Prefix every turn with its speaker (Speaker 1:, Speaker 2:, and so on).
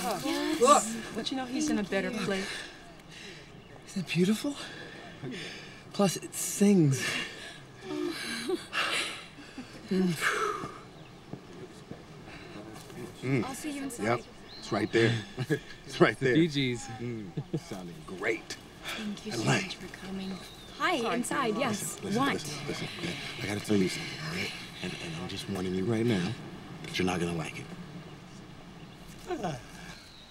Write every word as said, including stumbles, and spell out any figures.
Speaker 1: Yes.
Speaker 2: Look.
Speaker 3: But you know, he's in a better place.
Speaker 2: Isn't it beautiful? Plus, it sings.
Speaker 1: Mm. I'll see you inside.
Speaker 4: Yep, it's right there. It's right there.
Speaker 5: Bee Gees.
Speaker 4: Mm. Sounding great.
Speaker 1: Thank you so
Speaker 4: Elaine.
Speaker 1: much for coming. Hi, inside, yes.
Speaker 4: Listen,
Speaker 1: what?
Speaker 4: listen, listen, listen. I gotta tell you something, all right? And, and I'm just warning you right now that you're not gonna like it.